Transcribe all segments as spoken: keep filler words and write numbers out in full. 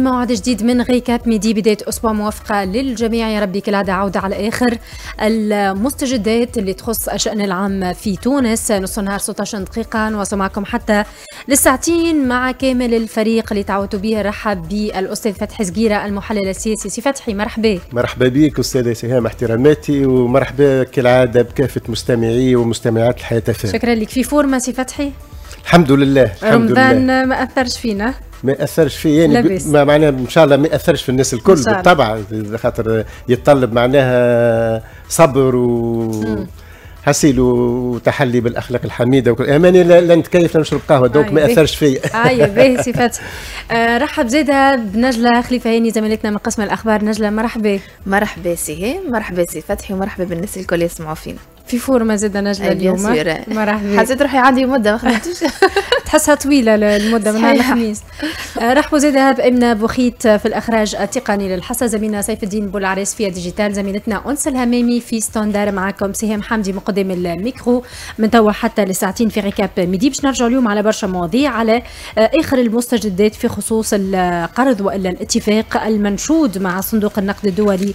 موعد جديد من ريكاب ميدي، بداية أسبوع موفقة للجميع يا ربي. كالعادة عودة على آخر المستجدات اللي تخص الشأن العام في تونس. نص النهار ستة عشر دقيقة نواصل معكم حتى للساعتين مع كامل الفريق اللي تعودتوا به. رحب بالأستاذ فتحي زقيرة المحلل السياسي. سي فتحي مرحبا. مرحبا بك أستاذة سهام، احتراماتي، ومرحبا كالعادة بكافة مستمعي ومستمعات الحياة تفاهم. شكرا لك. في فورمة سي فتحي؟ الحمد لله الحمد رمضان لله. ما أثرش فينا؟ ما أثرش في يعني ما معناها إن شاء الله ما أثرش في الناس الكل بالطبع، خاطر يتطلب معناها صبر و حسيل وتحلي بالاخلاق الحميده وكل اماني. لا نتكيف لا نشرب قهوه دوك ما اثرش فيا. اي باهي سي فتحي. آه رحب زاده بنجله خليفه هاني زميلتنا من قسم الاخبار. نجله مرحبا. مرحبا سي مرحبا سي فتحي ومرحبا بالناس الكل يسمعوا فينا. في فورمه زاده نجله اليوم؟ مرحبا. حسيت روحي عندي مده ما خدمتش. تحسها طويله المده من الخميس. آه رحبوا زاده بامنا بوخيت في الاخراج التقني للحصه، زميلنا سيف الدين بولعريس في ديجيتال، زميلتنا انس الهمامي في ستاندر. معكم سهام حمدي مقدم الميكرو من توا حتى لساعتين في ركاب ميدي. باش نرجعوا اليوم على برشا مواضيع، على اخر المستجدات في خصوص القرض والا الاتفاق المنشود مع صندوق النقد الدولي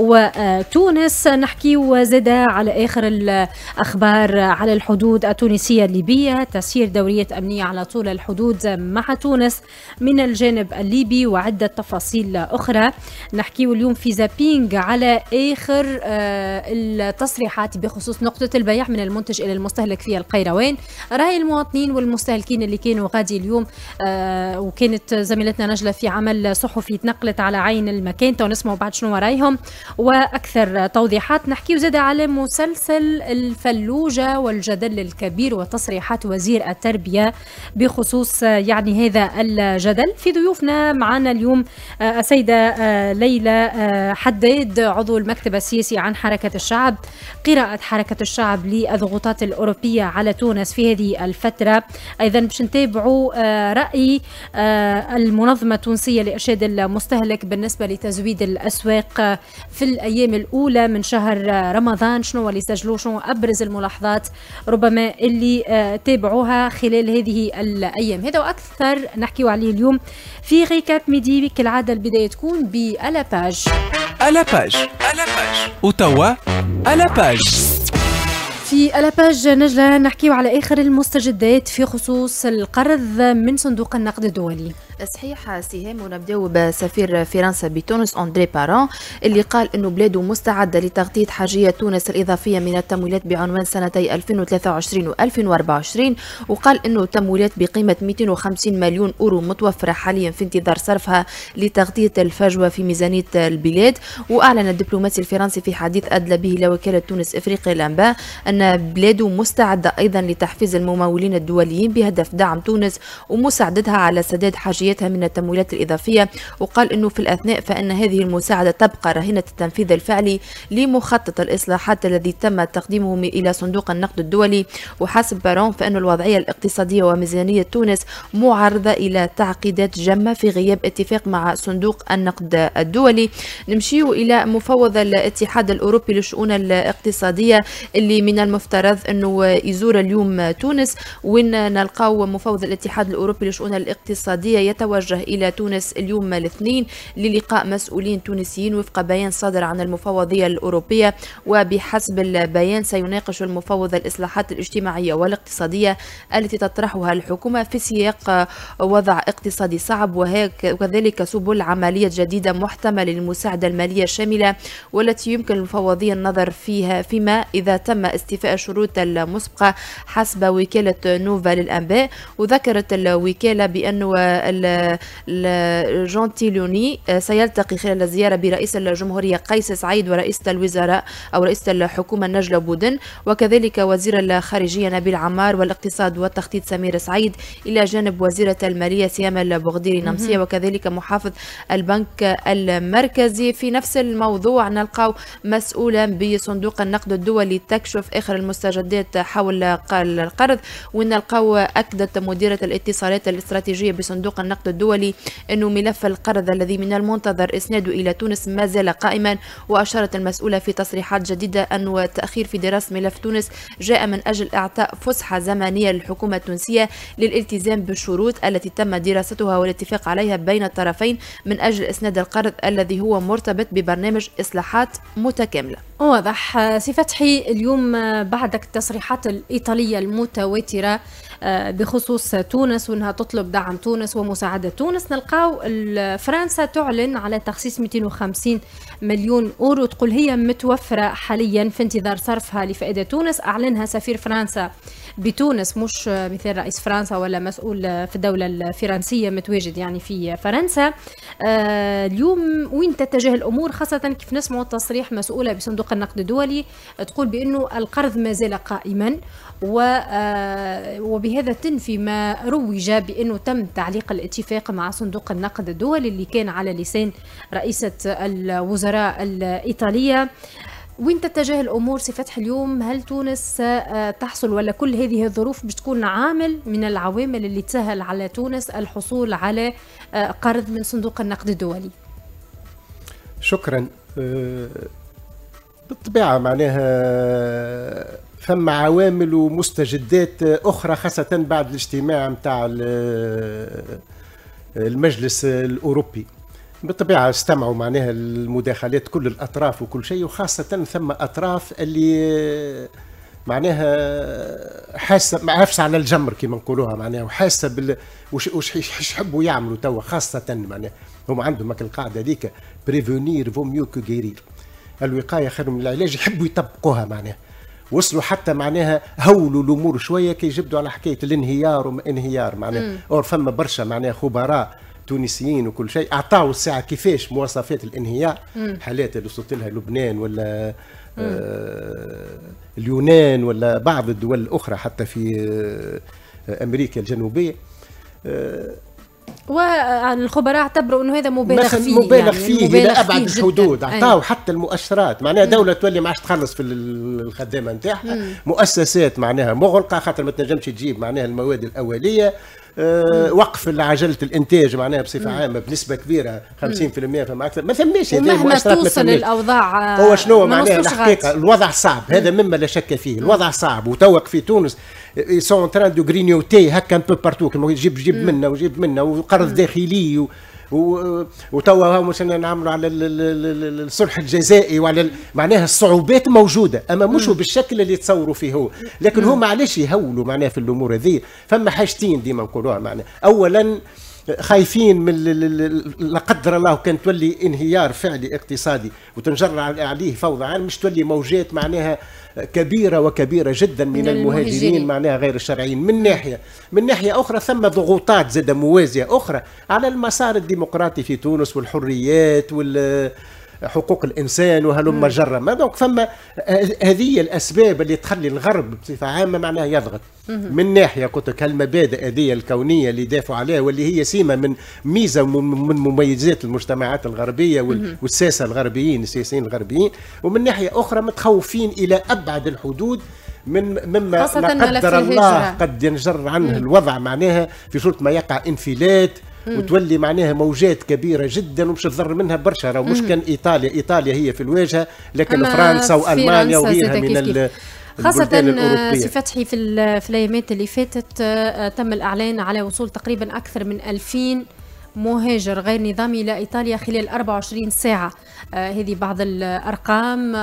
وتونس. نحكيو زاده على اخر الاخبار على الحدود التونسيه الليبيه، تسيير دوريه امنيه على طول الحدود مع تونس من الجانب الليبي وعده تفاصيل اخرى. نحكيو اليوم في زابينج على اخر التصريحات بخصوص نقطه البيع من المنتج الى المستهلك في القيروان. راي المواطنين والمستهلكين اللي كانوا غادي اليوم، آه وكانت زميلتنا نجله في عمل صحفي تنقلت على عين المكان، تو نسمعوا بعد شنو رايهم واكثر توضيحات. نحكيو زاده على مسلسل الفلوجه والجدل الكبير وتصريحات وزير التربيه بخصوص يعني هذا الجدل. في ضيوفنا معنا اليوم آه السيده آه ليلى آه حداد، عضو المكتب السياسي عن حركه الشعب. قراءه حركه الشعب للضغوطات الأوروبية على تونس في هذه الفترة. أيضا باش نتابعوا رأي المنظمة التونسية لإرشاد المستهلك بالنسبة لتزويد الأسواق في الأيام الأولى من شهر رمضان. شنو اللي سجلوا، شنو أبرز الملاحظات ربما اللي تابعوها خلال هذه الأيام. هذا وأكثر نحكيو عليه اليوم في ريكاب ميدي. كالعادة البداية تكون بألاباج. ألاباج ألاباج وتوا ألاباج. في ألاباج نجلة نحكيو على آخر المستجدات في خصوص القرض من صندوق النقد الدولي. صحيح سهام، ونبداو بسفير فرنسا بتونس أندري باران اللي قال انه بلاده مستعده لتغطيه حاجيه تونس الاضافيه من التمويلات بعنوان سنتي ألفين وثلاثة وعشرين و ألفين وأربعة وعشرين، وقال انه تمويلات بقيمه مئتين وخمسين مليون اورو متوفره حاليا في انتظار صرفها لتغطيه الفجوه في ميزانيه البلاد. واعلن الدبلوماسي الفرنسي في حديث ادلى به لوكاله تونس افريقيا الانباء ان بلاده مستعده ايضا لتحفيز الممولين الدوليين بهدف دعم تونس ومساعدتها على سداد حاجياتها من التمويلات الإضافية. وقال أنه في الأثناء فإن هذه المساعدة تبقى رهينة التنفيذ الفعلي لمخطط الإصلاحات الذي تم تقديمه إلى صندوق النقد الدولي. وحسب بارون فإن الوضعية الاقتصادية وميزانية تونس معرضة إلى تعقيدات جمة في غياب اتفاق مع صندوق النقد الدولي. نمشيو إلى مفوض الاتحاد الأوروبي للشؤون الاقتصادية اللي من المفترض أنه يزور اليوم تونس، وين نلقاو مفوض الاتحاد الأوروبي للشؤون الاقتصادية يتوجه إلى تونس اليوم الاثنين للقاء مسؤولين تونسيين وفق بيان صادر عن المفوضية الأوروبية. وبحسب البيان سيناقش المفوض الإصلاحات الاجتماعية والاقتصادية التي تطرحها الحكومة في سياق وضع اقتصادي صعب، وكذلك سبل عملية جديدة محتملة للمساعدة المالية الشاملة والتي يمكن المفوضية النظر فيها فيما إذا تم استيفاء الشروط المسبقة حسب وكالة نوفا للأنباء. وذكرت الوكالة بأنه جونتيلوني سيلتقي خلال الزيارة برئيس الجمهورية قيس سعيد ورئيسة الوزراء أو رئيسة الحكومة نجلة بودن، وكذلك وزير الخارجية نبيل عمار والاقتصاد والتخطيط سمير سعيد، إلى جانب وزيرة المالية سيام البغديري نمسية، وكذلك محافظ البنك المركزي. في نفس الموضوع نلقاو مسؤولا بصندوق النقد الدولي تكشف آخر المستجدات حول القرض، ونلقاو أكدت مديرة الاتصالات الاستراتيجية بصندوق النقد النقد الدولي أنه ملف القرض الذي من المنتظر إسناده إلى تونس ما زال قائما. وأشارت المسؤولة في تصريحات جديدة أن التأخير في دراسة ملف تونس جاء من أجل إعطاء فسحة زمنية للحكومة التونسية للالتزام بالشروط التي تم دراستها والاتفاق عليها بين الطرفين من أجل إسناد القرض الذي هو مرتبط ببرنامج إصلاحات متكاملة. واضح. سي فتحي، اليوم بعدك التصريحات الإيطالية المتواترة بخصوص تونس وأنها تطلب دعم تونس ومساعدة تونس، نلقاو فرنسا تعلن على تخصيص مئتين وخمسين مليون أورو، تقول هي متوفرة حاليا في انتظار صرفها لفائدة تونس. أعلنها سفير فرنسا بتونس، مش مثل رئيس فرنسا ولا مسؤول في الدولة الفرنسية متواجد يعني في فرنسا. آه اليوم وين تتجه الأمور، خاصة كيف نسمعوا تصريح مسؤولة بصندوق النقد الدولي تقول بأنه القرض ما زال قائما، وبهذا تنفي ما روج بأنه تم تعليق الاتفاق مع صندوق النقد الدولي اللي كان على لسان رئيسة الوزراء الإيطالية. وين تتجه الأمور سي فتح اليوم؟ هل تونس تحصل ولا كل هذه الظروف باش تكون عامل من العوامل اللي تسهل على تونس الحصول على قرض من صندوق النقد الدولي؟ شكرا. بالطبيعة معناها ثم عوامل ومستجدات أخرى خاصة بعد الاجتماع متاع المجلس الأوروبي. بالطبيعة استمعوا معناها المداخلات كل الأطراف وكل شيء، وخاصة ثم أطراف اللي معناها حاسة حافسة على الجمر كما نقولوها معناها، وحاسة بال وش وش يحبوا يعملوا توا، خاصة معناها هم عندهم القاعدة ذيك بريفونير فو ميو كو غيرير، الوقاية خير من العلاج، يحبوا يطبقوها معناها. وصلوا حتى معناها هولوا الامور شويه كي يجبدوا على حكايه الانهيار وما انهيار معناها. اور فما برشا معناها خبراء تونسيين وكل شيء اعطاوا الساعه كيفاش مواصفات الانهيار، حالات اللي وصلت لها لبنان ولا آه اليونان ولا بعض الدول الاخرى حتى في آه امريكا الجنوبيه. آه والخبراء اعتبروا انه هذا مبالغ فيه، مبالغ يعني فيه الى ابعد الحدود، اعطاو حتى المؤشرات معناها دوله تولي ما عادش تخلص في الخدامه نتاعها، مؤسسات معناها مغلقه خاطر ما تنجمش تجيب معناها المواد الاوليه، أه وقف عجله الانتاج معناها بصفه عامه بنسبه كبيره خمسين بالمئة فما اكثر، ما ثماش هذه المؤشرات. ما توصل الاوضاع هو شنو معناها الحقيقه الوضع صعب، هذا مما لا شك فيه، الوضع صعب وتوق في تونس سون تران دو غرينيوتي هكا ان بو بارتو كما يجيب جيب منا وجيب منا وقرض داخلي و وتوا هاو مش نعملوا على الصلح الجزائي وعلى معناها الصعوبات موجوده، اما مش بالشكل اللي تصوروا فيه هو، لكن هم معلش يهولوا معناها في الامور هذه. فما حاجتين ديما نقولوها معناها، اولا خايفين من لا قدر الله كان تولي انهيار فعلي اقتصادي وتنجر عليه فوضى عام، مش تولي موجات معناها كبيرة وكبيرة جدا من, من المهاجرين, المهاجرين معناها غير الشرعيين من ناحية. من ناحية أخرى ثم ضغوطات زاد موازية أخرى على المسار الديمقراطي في تونس والحريات وال حقوق الانسان وهلم جرا. دونك فما هذه الاسباب اللي تخلي الغرب بصفه عامه معناها يضغط. من ناحيه قلت لك هالمبادئ هذه الكونيه اللي يدافعوا عليها واللي هي سيمه من ميزه من مميزات المجتمعات الغربيه والساسه الغربيين السياسيين الغربيين، ومن ناحيه اخرى متخوفين الى ابعد الحدود من مما لا قدر الله قد ينجر عنه الوضع معناها في صوره ما يقع انفلات وتولي معناها موجات كبيره جدا ومش تضر منها برشا. راه مش كان ايطاليا، ايطاليا هي في الواجهه، لكن فرنسا والمانيا وغيرها من ال خاصة سي فتحي في في الايامات اللي فاتت تم الاعلان على وصول تقريبا اكثر من ألفين مهاجر غير نظامي الى ايطاليا خلال أربعة وعشرين ساعة. آه هذه بعض الارقام.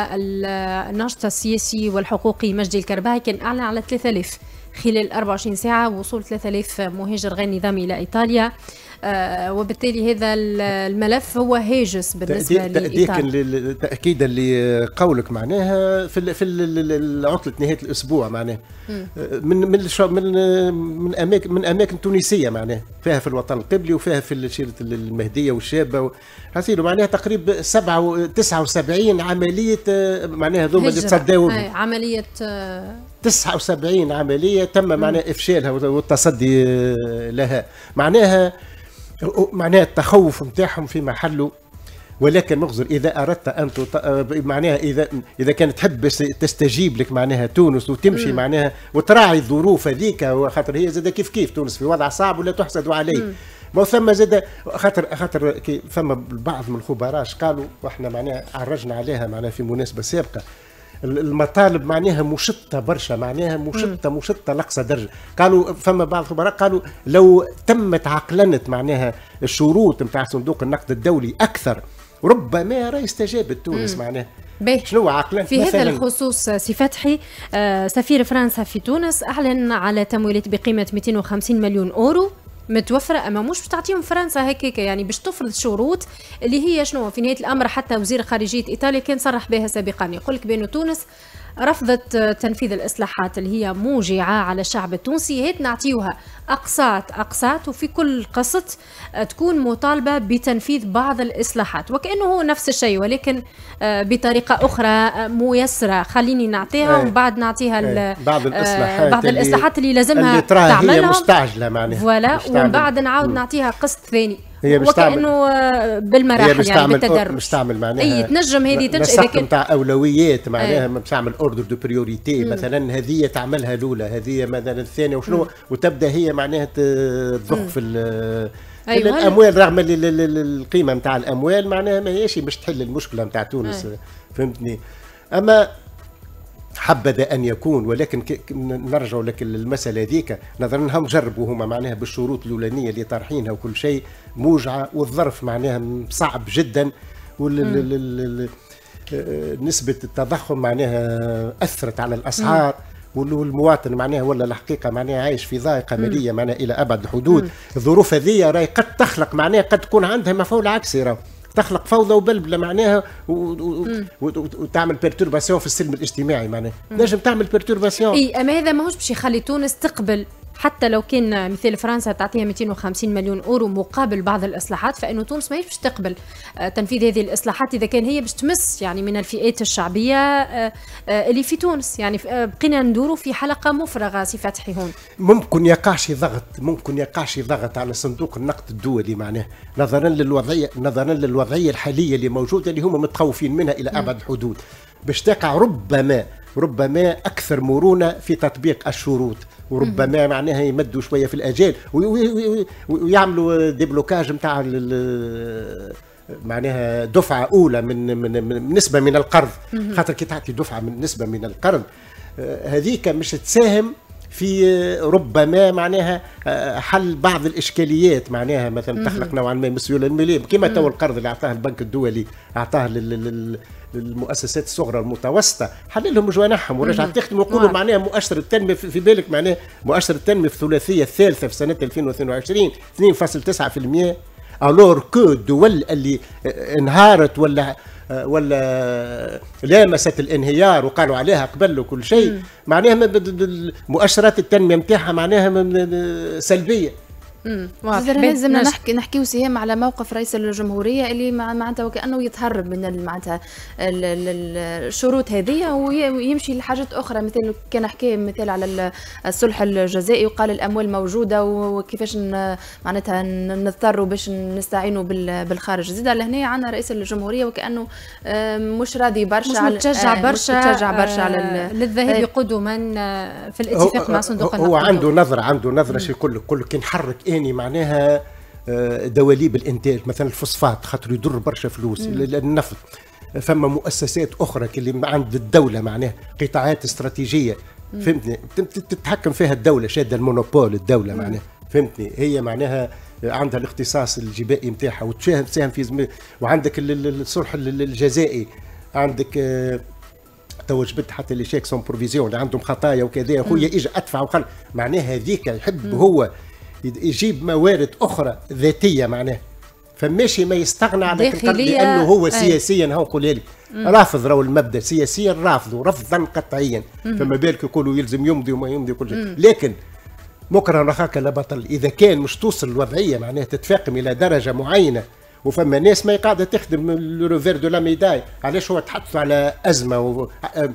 والناشط السياسي والحقوقي مجدي الكرباعي كان اعلن على ثلاثة آلاف خلال أربعة وعشرين ساعة وصول ثلاثة آلاف مهاجر غير نظامي إلى إيطاليا. آه وبالتالي هذا الملف هو هاجس بالنسبة لإيطاليا. تأكيدا لقولك معناها في في عطلة نهاية الأسبوع معناها من من من من أماكن من أماكن تونسية معناها، فيها في الوطن القبلي وفيها في الشيرة المهدية والشابة حسيلو معناها تقريبا سبعة تسعة وسبعين عملية معناها ذوما اللي تصدوا عملية تسعة وسبعين عملية تم معناها إفشالها والتصدي لها. معناها معناها التخوف نتاعهم في محله، ولكن مغزر اذا اردت ان تط... معناها اذا اذا كانت تحب تستجيب لك معناها تونس وتمشي معناها وتراعي الظروف هذيك، وخاطر هي زاد كيف كيف تونس في وضع صعب ولا تحسد عليه. ما ثم زاد خاطر خاطر كي ثم بعض من الخبراء قالوا واحنا معناها عرجنا عليها معناها في مناسبه سابقه، المطالب معناها مشطه برشا، معناها مشطه مشطه لاقصى درجه. قالوا فما بعض الخبراء قالوا لو تمت عقلنه معناها الشروط نتاع صندوق النقد الدولي اكثر ربما راه استجابت تونس معناها. شنو عقلنا في هذا الخصوص؟ سي فتحي، آه سفير فرنسا في تونس اعلن على تمويلات بقيمه مئتين وخمسين مليون اورو متوفره، اما مش باش تعطيهم فرنسا هكاك، يعني باش تفرض شروط اللي هي شنو في نهايه الامر. حتى وزير خارجيه ايطاليا كان صرح بها سابقا، يقول لك بان تونس رفضت تنفيذ الاصلاحات اللي هي موجعه على الشعب التونسي، هيت نعطيوها اقساط اقساط وفي كل قسط تكون مطالبه بتنفيذ بعض الاصلاحات، وكانه هو نفس الشيء ولكن بطريقه اخرى ميسره. خليني نعطيها ومن بعد نعطيها بعض الاصلاحات بعض الاصلاحات اللي, اللي لازمها اللي تعملها هي مستعجله معناها فوالا، ومن بعد نعاود نعطيها قسط ثاني وكانه بالمراحل يعني بالتدرج. مش تعمل معناها اي تنجم هذه تنجم اذا كان نتاع اولويات معناها مش تعمل اوردر دو بريوريتي، مثلا هذه تعملها الاولى، هذه مثلا الثانيه وشنو، وتبدا هي معناها تضخ في أيوة. الاموال رغم القيمه نتاع الاموال معناها ماهيش باش تحل المشكله نتاع تونس. أي. فهمتني؟ اما حبذا ان يكون، ولكن نرجع لك المساله هذيك نظرا انهم جربوا هما معناها بالشروط الاولانيه اللي طارحينها وكل شيء موجعه، والظرف معناها صعب جدا، ونسبه التضخم معناها اثرت على الاسعار، والمواطن معناها ولا الحقيقه معناها عايش في ضائقه ماليه معناها الى ابعد الحدود. الظروف هذه راهي قد تخلق معناها قد تكون عندها مفعول عكسي، راهو تخلق فوضى وبلبله معناها وتعمل بيرتورباسيون في السلم الاجتماعي معناها، نجم تعمل بيرتورباسيون. اي اما هذا ماهوش باش يخلي تونس تقبل، حتى لو كان مثال فرنسا تعطيها مئتين وخمسين مليون اورو مقابل بعض الاصلاحات، فانه تونس ماهيش باش تقبل تنفيذ هذه الاصلاحات اذا كان هي باش تمس يعني من الفئات الشعبيه اللي في تونس. يعني بقينا ندوروا في حلقه مفرغه سي فتحي هون. ممكن يقعش ضغط ممكن يقعش ضغط على صندوق النقد الدولي معناه نظرا للوضعيه نظرا للوضعيه الحاليه اللي موجوده اللي هم متخوفين منها الى ابعد الحدود، باش تقع ربما ربما اكثر مرونه في تطبيق الشروط، وربما معناها يمدوا شويه في الاجال ويعملوا ديبلوكاج نتاع معناها دفعه اولى من من, من نسبه من القرض، خاطر كي تعطي دفعه من نسبه من القرض هذيك مش تساهم في ربما معناها حل بعض الاشكاليات، معناها مثلا تخلق نوعا ما مسؤوليه الماليه كما تو القرض اللي اعطاه البنك الدولي اعطاه للمؤسسات الصغرى والمتوسطه، حل لهم جوانحهم ورجعت تخدم ويقولوا معناها مؤشر التنميه في بالك معناها مؤشر التنميه في الثلاثيه الثالثه في سنه ألفين واثنين وعشرين اثنين فاصلة تسعة بالمئة، الور كو الدول اللي انهارت ولا ولا لامست الانهيار وقالوا عليها قبل وكل شيء معناها مؤشرات التنميه نتاعها معناها سلبيه. لازمنا نحكي نحكيو سهام على موقف رئيس الجمهوريه اللي معناتها وكانه يتهرب من معناتها الشروط هذه ويمشي لحاجات اخرى، مثل كان حكى مثال على الصلح الجزائي وقال الاموال موجوده وكيفاش معناتها نضطروا باش نستعينوا بالخارج. زيد على هنا عندنا رئيس الجمهوريه وكانه مش راضي برشا على متشجع برشا متشجع برشا على للذهاب قدما في الاتفاق مع صندوق النقد. هو عنده نظره عنده نظره شو يقول لك كل كي نحرك يعني معناها دواليب الانتاج مثلا الفوسفات خاطر يضر برشا فلوس، النفط فما مؤسسات اخرى اللي عند الدوله معناها قطاعات استراتيجيه فهمتني تتحكم فيها الدوله، شاده المونوبول الدوله معناها فهمتني، هي معناها عندها الاختصاص الجبائي نتاعها وتساهم تساهم في زم... وعندك الصلح الجزائي، عندك تو جبت حتى اللي شيك سون بروفيزيون اللي عندهم خطايا وكذا خويا اجى ادفع وخل معناها هذيك يحب مم. هو يجيب موارد اخرى ذاتيه معناها فماشي ما يستغنى على لانه هو سياسيا هو قول لي رافض راهو المبدا سياسيا رافضه رفضا قطعيا، فما بالك يقولوا يلزم يمضي وما يمضي كل شيء، لكن مكره رخاك لا بطل اذا كان مش توصل الوضعيه معناها تتفاقم الى درجه معينه وفما ناس ما قاعده تخدم لوفير دو لا ميداي، علاش هو تحدثوا على ازمه و...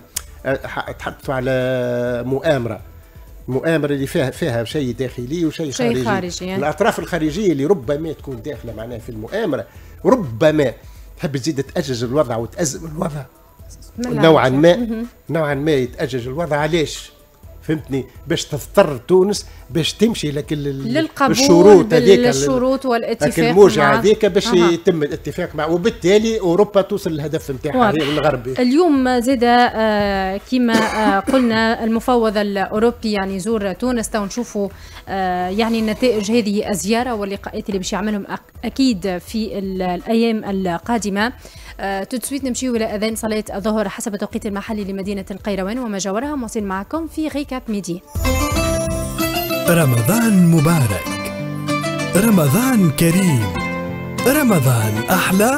تحدثوا على مؤامره مؤامره اللي فيها فيها شيء داخلي وشيء خارجي, خارجي يعني. الاطراف الخارجيه اللي ربما تكون داخله معناها في المؤامره ربما تحب تزيد تاجج الوضع وتازم الوضع نوعا ما نوعا ما يتاجج الوضع. علاش؟ فهمتني، باش تضطر تونس باش تمشي لك للقبول الشروط هذيك، الشروط والاتفاق الموجة هذيك باش أه. يتم الاتفاق مع، وبالتالي اوروبا توصل للهدف نتاعها هي الغربي. اليوم زاد آه كما آه قلنا المفوض الاوروبي يعني يزور تونس تو نشوفوا آه يعني النتائج هذه الزياره واللقاءات اللي باش يعملهم اكيد في الايام القادمه. آه تدسويت نمشيو الى اذان صلاه الظهر حسب التوقيت المحلي لمدينه القيروان وما جاورها. مواصل معكم في غيكاب ميدي. رمضان مبارك، رمضان كريم، رمضان أحلى.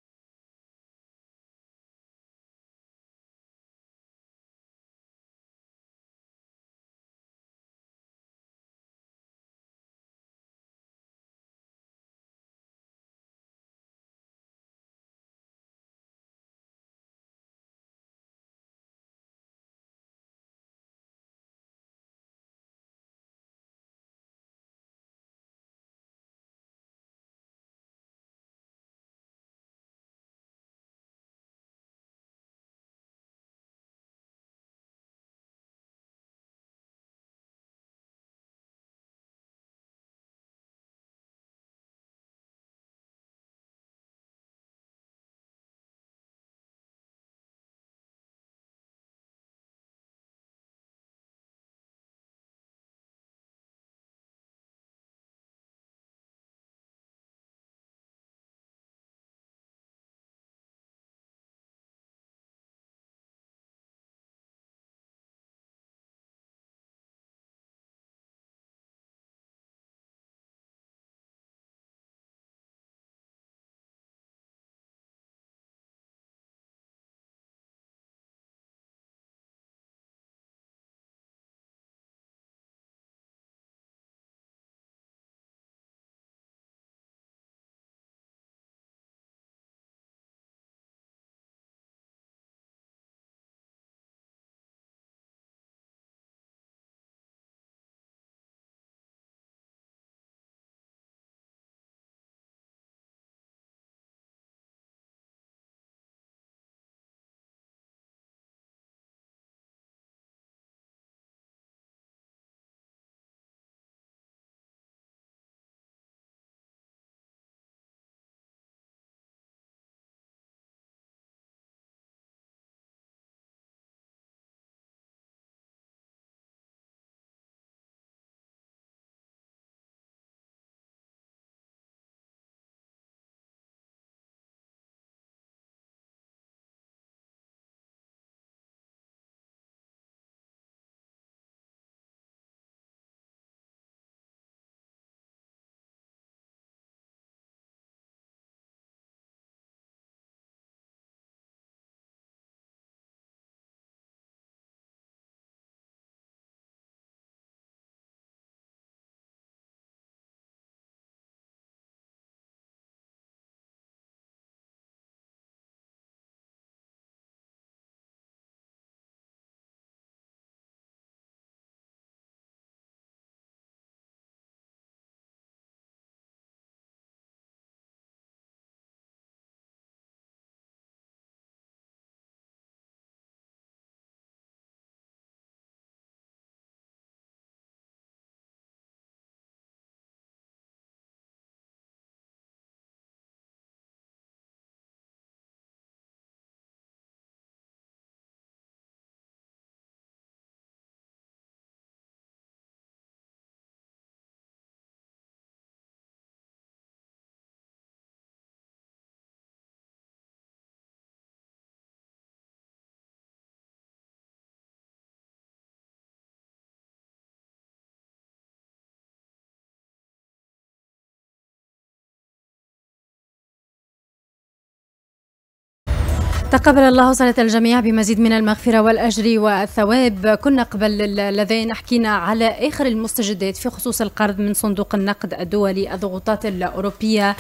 تقبل الله صلاة الجميع بمزيد من المغفرة والأجر والثواب. كنا قبل الأذان حكينا على آخر المستجدات في خصوص القرض من صندوق النقد الدولي، الضغوطات الأوروبية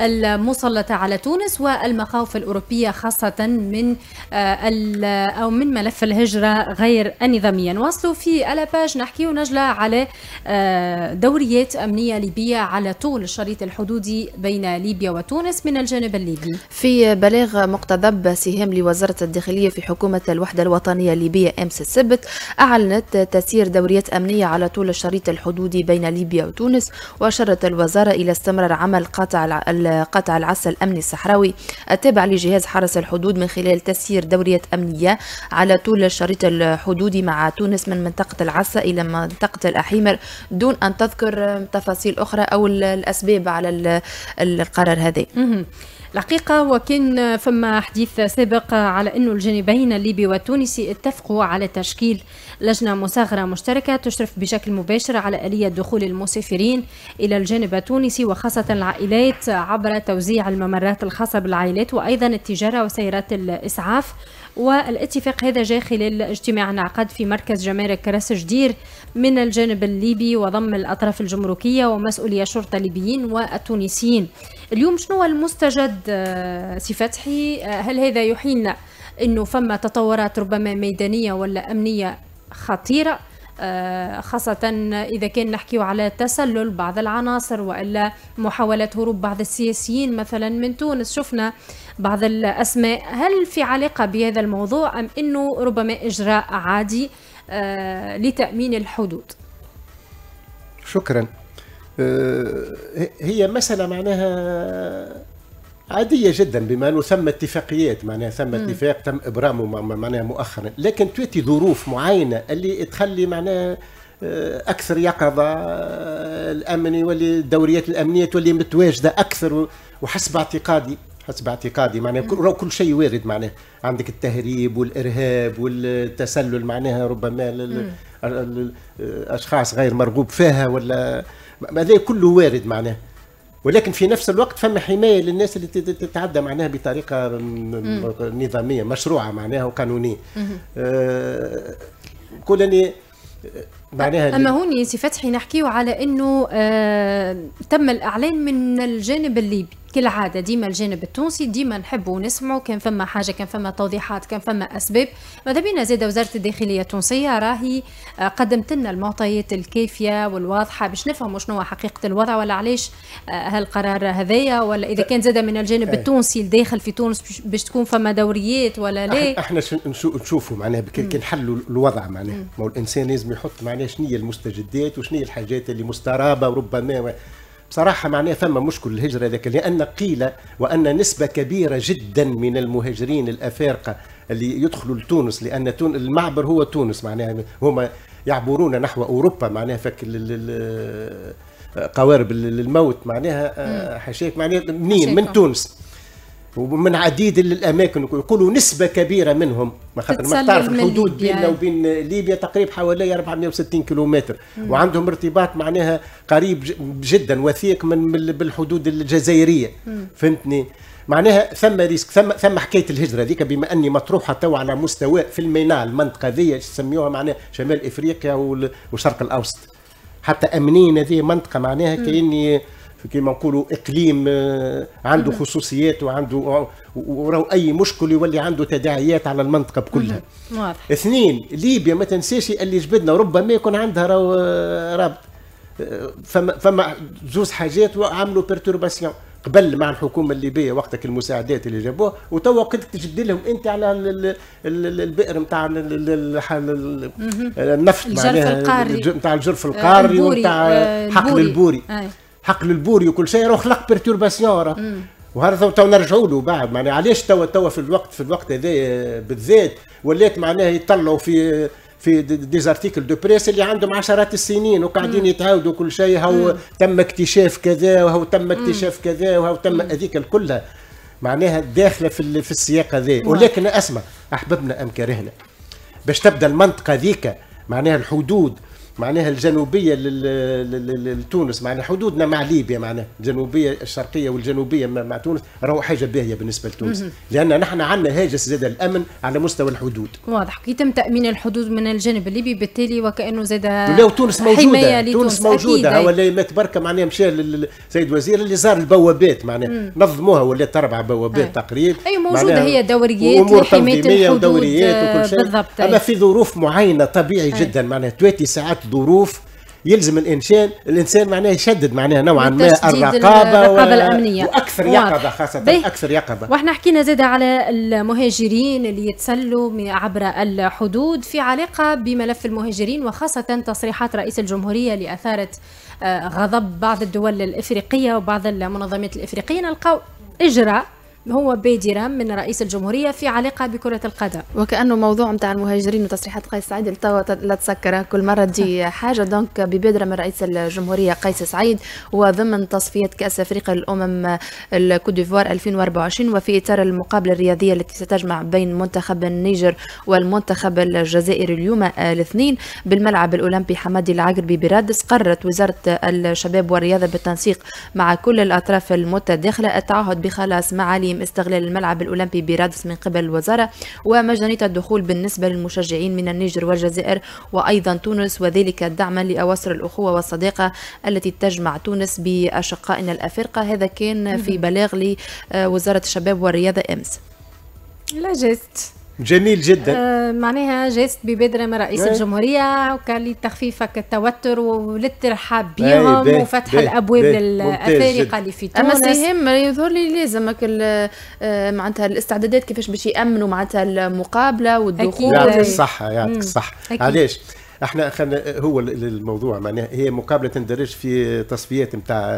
المسلطة على تونس والمخاوف الأوروبية خاصة من أو من ملف الهجرة غير النظامية. نواصلوا في ألاباج نحكي ونجلى على دوريات أمنية ليبية على طول الشريط الحدودي بين ليبيا وتونس من الجانب الليبي. في بلاغ مقتضب سهام سهام لوزارة الداخلية في حكومة الوحدة الوطنية الليبية أمس السبت أعلنت تسيير دوريات أمنية على طول الشريط الحدودي بين ليبيا وتونس. وأشارت الوزارة إلى استمرار عمل قطع قطع العسى الأمني الصحراوي التابع لجهاز حرس الحدود من خلال تسيير دوريات أمنية على طول الشريط الحدودي مع تونس من منطقة العسى إلى منطقة الأحيمر دون أن تذكر تفاصيل أخرى أو الأسباب على القرار هذا. الحقيقة وكان فما حديث سابق على أنه الجانبين الليبي والتونسي اتفقوا على تشكيل لجنة مصغرة مشتركة تشرف بشكل مباشر على آلية دخول المسافرين إلى الجانب التونسي وخاصة العائلات عبر توزيع الممرات الخاصة بالعائلات وأيضا التجارة وسيارات الإسعاف. والاتفاق هذا جاء خلال اجتماع انعقد في مركز جمارك راس جدير من الجانب الليبي وضم الأطراف الجمركية ومسؤولي الشرطة الليبيين والتونسيين. اليوم شنو المستجد سي فتحي؟ هل هذا يحيلنا أنه فما تطورات ربما ميدانية ولا أمنية خطيرة خاصة إذا كان نحكي على تسلل بعض العناصر وإلا محاولة هروب بعض السياسيين مثلا من تونس؟ شفنا بعض الأسماء. هل في علاقة بهذا الموضوع أم أنه ربما إجراء عادي لتأمين الحدود؟ شكرا. هي مسألة معناها عادية جدا بما أنه ثم اتفاقيات معناها ثم اتفاق تم إبرامه معناها مؤخرا، لكن تواتي ظروف معينة اللي تخلي معناها أكثر يقظة الأمني واللي الدوريات الأمنية تولي متواجدة أكثر. وحسب اعتقادي حسب اعتقادي معناها كل, كل شيء وارد معناها. عندك التهريب والإرهاب والتسلل معناها ربما الأشخاص غير مرغوب فيها ولا هذا كله وارد معناه، ولكن في نفس الوقت فما حماية للناس اللي تتعدى معناها بطريقة نظامية مشروعة معناها وقانونية. أه كلني معناها. أما هوني سي فتحي نحكيو على أنه أه تم الإعلان من الجانب الليبي كالعادة. ديما الجانب التونسي ديما نحبوا نسمعوا كان فما حاجة كان فما توضيحات كان فما أسباب. ماذا بينا زاد وزارة الداخلية التونسية راهي قدمت لنا المعطيات الكافية والواضحة باش نفهموا شنو حقيقة الوضع ولا علاش هالقرار هذايا، ولا إذا كان زاد من الجانب التونسي الداخل في تونس باش تكون فما دوريات ولا لا. احنا نشوفوا معناها كي نحلوا الوضع معناها ما هو الإنسان لازم يحط معناها شنو هي المستجدات وشنو هي الحاجات اللي مسترابة وربما بصراحة معناها ثم مشكل الهجرة ذاك، لأن قيل وأن نسبة كبيرة جدا من المهاجرين الأفارقة اللي يدخلوا لتونس، لأن المعبر هو تونس معناها هم يعبرون نحو أوروبا معناها فك قوارب الموت معناها حشاك معناها منين من تونس ومن عديد الاماكن. يقولوا نسبه كبيره منهم ما خاطر ما تعرف الحدود بيننا وبين ليبيا تقريبا حوالي أربعمائة وستين كيلومتر، وعندهم ارتباط معناها قريب جدا وثيق من بالحدود الجزائريه. فهمتني معناها ثم ريسك ثم ثم حكايه الهجره ذيك بما اني مطروحه تو على مستوى في الميناء المنطقه ذي يسميوها معناها شمال افريقيا والشرق الاوسط حتى امنيا. هذه منطقه معناها كاني كما نقولوا اقليم عنده خصوصيات وعنده وراه اي مشكل يولي عنده تداعيات على المنطقه بكلها. واضح. اثنين ليبيا ما تنساش اللي جبدنا ربما يكون عندها رابط فما فما زوز حاجات وعملوا بيرتورباسيون قبل مع الحكومه الليبيه وقتك المساعدات اللي جابوها وتوا قدرت تجبد لهم انت على البئر نتاع النفط معناها نتاع الجرف القاري ونتاع حقل البوري حقل البوري وكل شيء راه خلق بيرتورباسيون. وهذا تو نرجعوا له بعد معناها علاش توا توا في الوقت في الوقت هذا بالذات ولات معناها يطلعوا في في ديزارتيكل دو بريس اللي عندهم عشرات السنين وقاعدين يتعاودوا كل شيء هو تم اكتشاف كذا وهو تم اكتشاف كذا وهو تم هذيك كلها معناها داخله في في السياق هذا. ولكن اسمع احببنا ام كرهنا باش تبدا المنطقه ذيك معناها الحدود معناها الجنوبيه لتونس معناها حدودنا مع ليبيا معناها الجنوبيه الشرقيه والجنوبيه مع تونس راهو حاجه باهيه بالنسبه لتونس لان نحن عندنا هاجس زاد الامن على مستوى الحدود. واضح كي يتم تامين الحدود من الجانب الليبي بالتالي وكانه زاد لو تونس موجوده تونس موجوده ولا ما تبركه معناها مشى للسيد وزير اللي زار البوابات معناها نظموها ولات اربع بوابات تقريبا. اي موجوده هي دوريات لحمايه الحدود ودوريات وكل شيء. اما في ظروف معينه طبيعي أي. جدا معناها تواتي ساعات ظروف يلزم الانسان الانسان معناه يشدد معناها نوعا ما الرقابه, الرقابة الامنيه واكثر يقظه خاصه بيه. اكثر يقظه. واحنا حكينا زاد على المهاجرين اللي يتسلوا عبر الحدود في علاقه بملف المهاجرين، وخاصه تصريحات رئيس الجمهوريه اللي اثارت غضب بعض الدول الافريقيه وبعض المنظمات الافريقيه. نلقاو اجراء هو بادرة من رئيس الجمهورية في علاقة بكرة القدم، وكأنه موضوع نتاع المهاجرين وتصريحات قيس سعيد لا تسكر كل مرة دي حاجة. دونك ببادرة من رئيس الجمهورية قيس سعيد وضمن تصفيات كأس أفريقيا للأمم الكوت ديفوار ألفين وأربعة وعشرين، وفي إطار المقابلة الرياضية التي ستجمع بين منتخب النيجر والمنتخب الجزائري اليوم الاثنين بالملعب الأولمبي حمادي العقربي برادس، قررت وزارة الشباب والرياضة بالتنسيق مع كل الأطراف المتداخلة التعهد بخلاص معالي استغلال الملعب الأولمبي برادس من قبل الوزارة ومجانية الدخول بالنسبة للمشجعين من النيجر والجزائر وأيضا تونس، وذلك دعما لأواصر الأخوة والصداقة التي تجمع تونس بأشقائنا الأفارقة. هذا كان في بلاغ لوزارة الشباب والرياضة أمس. لا جست جميل جدا. آه معناها جست ببادرة من رئيس أي. الجمهورية وكان لتخفيف التوتر وللترحاب بهم بي وفتح بي الابواب للافارقه اللي في تونس. اما سيهم يظهر لي لازمك معناتها الاستعدادات كيفاش باش يامنوا معناتها المقابله والدخول. يعطيك الصحه يعطيك الصحه. علاش احنا خلينا هو الموضوع معناها هي مقابله تندرج في تصفيات نتاع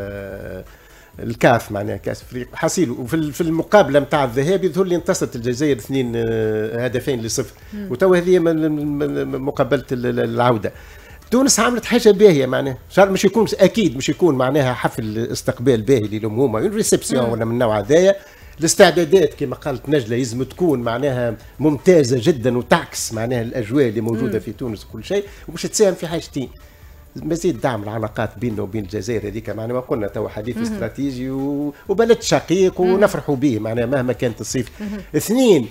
الكاف معناها كاس افريقيا حصيل، وفي في المقابله نتاع الذهاب يظهر لي انتصرت الجزائر اثنين هدفين لصفر، وتو هذه مقابله العوده. تونس عملت حاجه باهيه معناها مش يكون اكيد مش يكون معناها حفل استقبال باهي لهم هما ريسبسيون ولا من النوع هذايا. الاستعدادات كما قالت نجله لازم تكون معناها ممتازه جدا وتعكس معناها الاجواء اللي موجوده في تونس وكل شيء، ومش تساهم في حاجتين مزيد دعم العلاقات بيننا وبين الجزائر هذيك معناها ما قلنا تو حديث مم. استراتيجي وبلد شقيق ونفرحوا به معناها مهما كانت الصيف. اثنين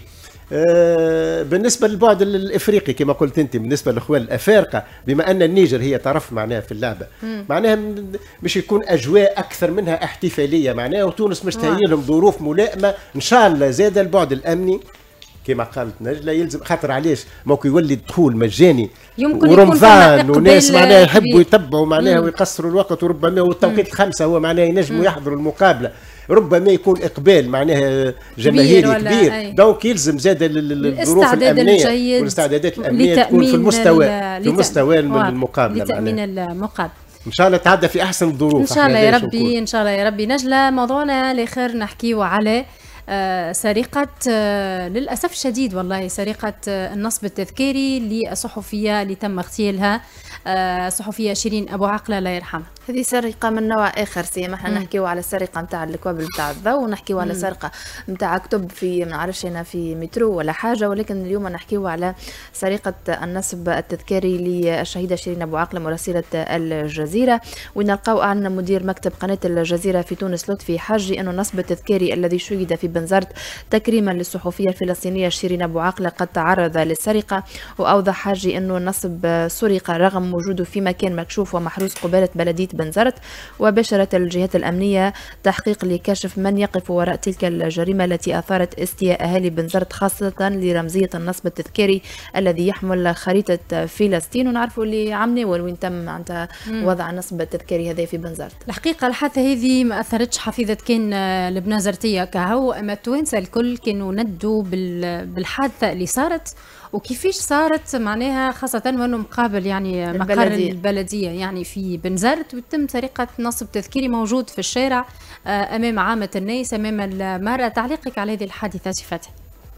آه بالنسبه للبعد الافريقي كما قلت انت بالنسبه للاخوان الافارقه بما ان النيجر هي طرف معناها في اللعبه مم. معناها مش يكون اجواء اكثر منها احتفاليه معناها، وتونس مش تهيئ لهم ظروف ملائمه ان شاء الله. زاد البعد الامني كما قالت نجلة يلزم خاطر علاش موكو يولي الدخول مجاني ورمضان وناس معناها يحبوا يتبعوا معناها ويقصروا الوقت، وربما والتوقيت الخمسه هو معناها ينجموا يحضروا المقابله، ربما يكون اقبال معناها جماهيري كبير, كبير. دونك يلزم زاد الظروف الامنيه والاستعدادات الامنيه تكون في المستوى في مستوى المقابله لتامين المقابله. ان شاء الله تعدى في احسن الظروف ان شاء الله يا ربي. ان شاء الله يا ربي. نجلة موضوعنا الاخر نحكيو على آه سرقة آه للأسف الشديد والله سرقة آه النصب التذكاري للصحفية اللي تم اغتيالها آه صحفية شيرين أبو عقلة الله يرحمها. هذه سرقة من نوع آخر سيما احنا نحكيو على السرقة نتاع الكوابل نتاع الضوء ونحكيو على سرقة نتاع كتب في ما نعرفش أنا في مترو ولا حاجة، ولكن اليوم نحكيو على سرقة النصب التذكاري للشهيدة شيرين أبو عقلة مراسلة الجزيرة، ونلقاو أعلن مدير مكتب قناة الجزيرة في تونس لطفي حاجي أنه النصب التذكاري الذي شيد في بنزرت تكريما للصحفية الفلسطينية شيرين أبو عقلة قد تعرض للسرقة، وأوضح حاجي أنه النصب سرق رغم وجوده في مكان مكشوف ومحروس قبالة بلدية بنزرت، وبشرت الجهات الأمنية تحقيق لكشف من يقف وراء تلك الجريمة التي أثارت استياء أهالي بنزرت خاصة لرمزية النصب التذكاري الذي يحمل خريطة فلسطين، ونعرفوا اللي عملوا وين تم عند وضع النصب التذكاري هذا في بنزرت. الحقيقة الحادثة هذه ما أثرتش حفيظة كان البنازرتية كهو، أما التوانسة الكل كانوا ندوا بالحادثة اللي صارت وكيفاش صارت معناها، خاصة وانه مقابل يعني مقر البلدية. البلدية يعني في بنزرت، وتم سرقة نصب تذكيري موجود في الشارع أمام عامة الناس أمام المرأة. تعليقك على هذه الحادثة صفتها؟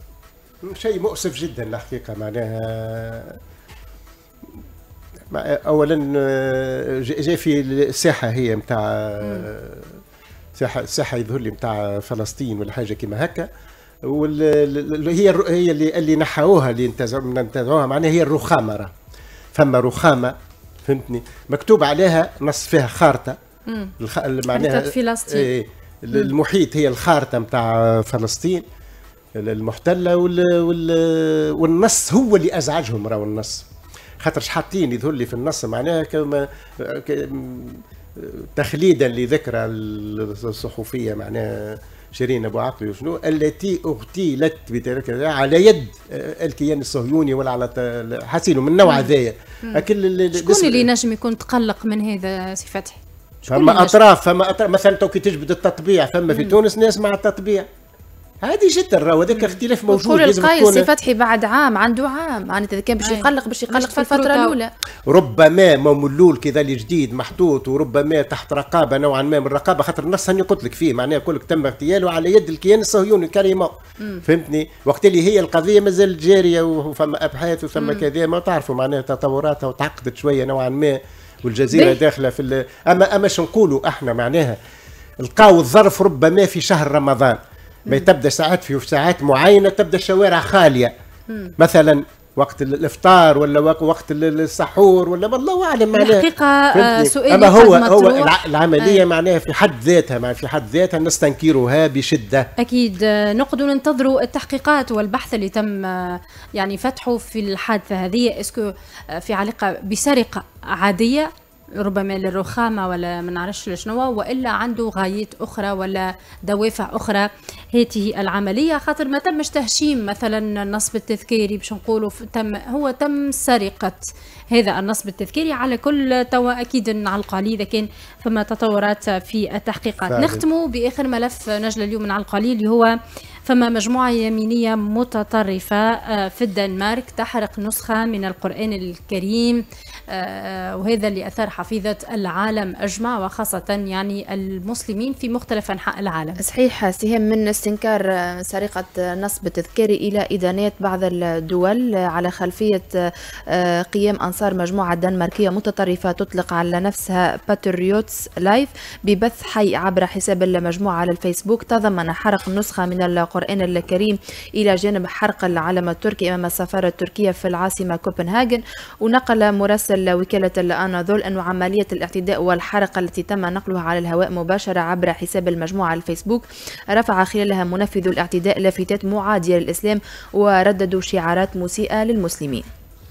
شيء مؤسف جدا الحقيقة معناها. أولا جاء في الساحة هي متاع ساحة ساحة يظهر لي متاع فلسطين ولا حاجة كما هكا، وهي هي اللي اللي نحوها اللي انتزعوها معناها هي الرخامه. فما رخامه فهمتني مكتوب عليها نص فيها خارطه الخ... معناها فلسطين. إيه المحيط هي الخارطه نتاع فلسطين المحتله وال... وال... والنص هو اللي ازعجهم. راهو النص خاطر حاطين يظهر لي في النص معناها كما ك... تخليدا لذكرى الصحفيه معناها شيرين ابو عقل وشنو التي اغتيلت على يد الكيان الصهيوني ولا على حسينه من نوع هذايا. شكون اللي ينجم يكون تقلق من هذا سي فتحي؟ فما اطراف فما اطراف مثلا تو كي تجبد التطبيع فما في تونس ناس مع التطبيع عادي جدا، راهو هذاك اختلاف موجود. لازم تكون سي فتحي بعد عام عنده عام معناتها اذا كان باش يقلق باش يقلق في الفتره الاولى. ربما مولول كذا اللي جديد محطوط وربما تحت رقابه نوعا ما من الرقابه، خاطر النص هاني قلت لك فيه معناها كلك تم اغتياله على يد الكيان الصهيوني كريمه. فهمتني؟ وقت اللي هي القضيه مازال جاريه وفما ابحاث وفما كذا ما تعرفوا معناها تطوراتها وتعقدت شويه نوعا ما والجزيره داخله في اما اما شو نقولوا احنا معناها لقاو الظرف ربما في شهر رمضان ما تبدا ساعات في ساعات معينه تبدا الشوارع خاليه مم. مثلا وقت الافطار ولا وقت السحور ولا والله اعلم معناها الحقيقه سؤال اما هو هو العمليه آه. معناها في حد ذاتها مع في حد ذاتها نستنكرها بشده. اكيد نقدر ننتظروا التحقيقات والبحث اللي تم يعني فتحه في الحادثه هذه. اسكو في علاقه بسرقه عاديه ربما للرخامة ولا ما نعرفش لشنو، والا عنده غايات اخرى ولا دوافع اخرى هذه العمليه؟ خاطر ما تمش تهشيم مثلا النصب التذكاري باش نقولوا تم هو تم سرقه هذا النصب التذكاري على كل توا اكيد نعلقوا عليه اذا كان فما تطورات في التحقيقات. نختموا باخر ملف نجلة اليوم نعلقوا عليه اللي هو فما مجموعة يمينية متطرفة في الدنمارك تحرق نسخة من القرآن الكريم، وهذا اللي أثار حفيظة العالم أجمع وخاصة يعني المسلمين في مختلف أنحاء العالم. صحيح سهم من استنكار سرقة نصب تذكاري إلى إدانات بعض الدول على خلفية قيام أنصار مجموعة دنماركية متطرفة تطلق على نفسها باتريوتس لايف ببث حي عبر حساب المجموعة على الفيسبوك تضمن حرق نسخة من القرآن الكريم إلى جانب حرق العلم التركي أمام السفارة التركية في العاصمة كوبنهاجن. ونقل مراسل وكالة الأناضول أن عملية الاعتداء والحرق التي تم نقلها على الهواء مباشرة عبر حساب المجموعة على الفيسبوك رفع خلالها منفذو الاعتداء لافتات معادية للإسلام ورددوا شعارات مسيئة للمسلمين.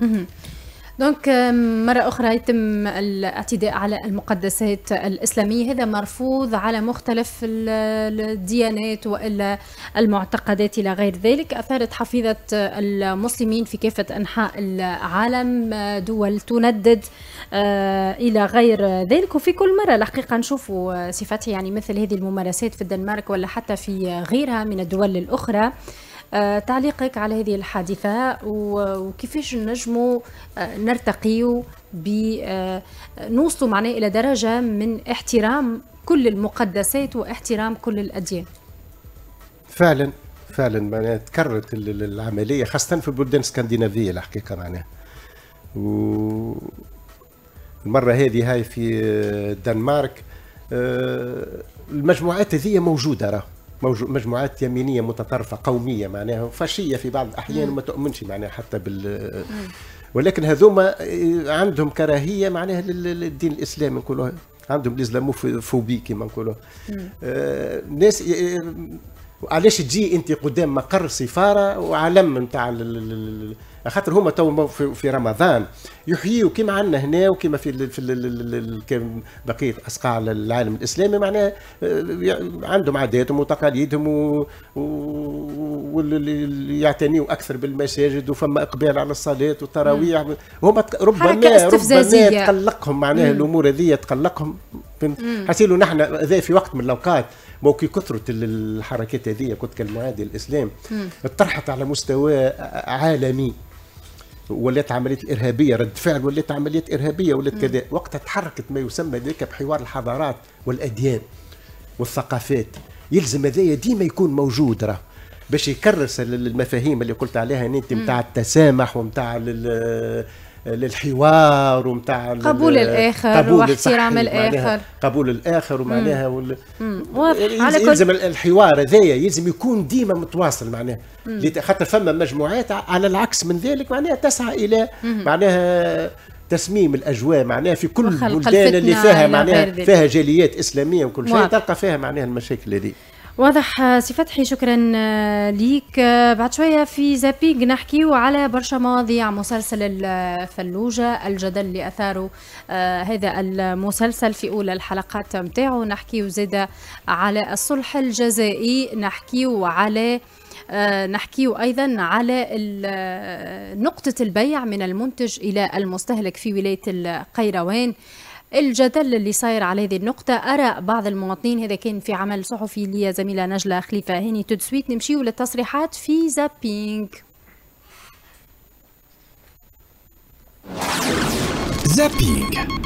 دونك مرة أخرى يتم الاعتداء على المقدسات الإسلامية، هذا مرفوض على مختلف الديانات وإلا المعتقدات إلى غير ذلك. أثارت حفيظة المسلمين في كافة أنحاء العالم دول تندد إلى غير ذلك، وفي كل مرة الحقيقة نشوفوا صفاتها يعني مثل هذه الممارسات في الدنمارك ولا حتى في غيرها من الدول الأخرى. آه، تعليقك على هذه الحادثة وكيفاش نجموا آه، نرتقيوا بنوصلوا آه، معناه إلى درجة من احترام كل المقدسات واحترام كل الأديان؟ فعلا فعلا معناها تكررت العملية خاصة في البلدان الاسكندنافية الحقيقة معناها. والمرة هذه هاي في الدنمارك المجموعات هذه موجودة راه مجموعات يمينيه متطرفه قوميه معناها فاشيه في بعض الاحيان وما تؤمنش معناها حتى بال ولكن هذوما عندهم كراهيه معناها للدين الاسلامي نقولوا عندهم الاسلاموفوبي كما نقولوا. آه ناس علاش تجي انت قدام مقر سفاره وعلم نتاع خاطر هما تو في رمضان يحيوا كما عندنا هنا وكما في في بقيه اصقاع العالم الاسلامي معناها عندهم عاداتهم وتقاليدهم واللي يعتنيوا اكثر بالمساجد وفما اقبال على الصلاه والتراويح. هما ربما ربما تقلقهم معناها الامور هذه تقلقهم. حسيلوا نحن ذا في وقت من الاوقات موكي كثرة الحركات هذه كنت كالمعادي الإسلام اطرحت على مستوى عالمي ولات عملية الإرهابية رد فعل ولات عمليات إرهابية ولات كذا. وقتها تحركت ما يسمى ذلك بحوار الحضارات والأديان والثقافات. يلزم هذايا ديما يكون موجود راه باش يكرس المفاهيم اللي قلت عليها انت نتاع التسامح ومتاع للحوار ومتاع قبول الاخر واحترام الاخر قبول الاخر ومعناها وال... يلزم كل... الحوار هذايا يلزم يكون ديما متواصل معناها خاطر فما مجموعات على العكس من ذلك معناها تسعى الى مم. معناها تسميم الاجواء معناها في كل البلدان اللي فيها معناها فيها جاليات اسلاميه وكل شيء تلقى فيها معناها المشاكل هذه. واضح سي فتحي، شكرا ليك. بعد شويه في زابينغ نحكيو على برشا مواضيع. مسلسل الفلوجه، الجدل اللي اثاره آه هذا المسلسل في اولى الحلقات نتاعو، نحكيو زاده على الصلح الجزائي، نحكيو على آه نحكيو أيضا على نقطة البيع من المنتج إلى المستهلك في ولاية القيروان، الجدل اللي صاير على هذه النقطة، آراء بعض المواطنين. هذا كان في عمل صحفي لي زميلة نجلة خليفة هاني. تدسويت نمشيو للتصريحات في زابينغ. زابينغ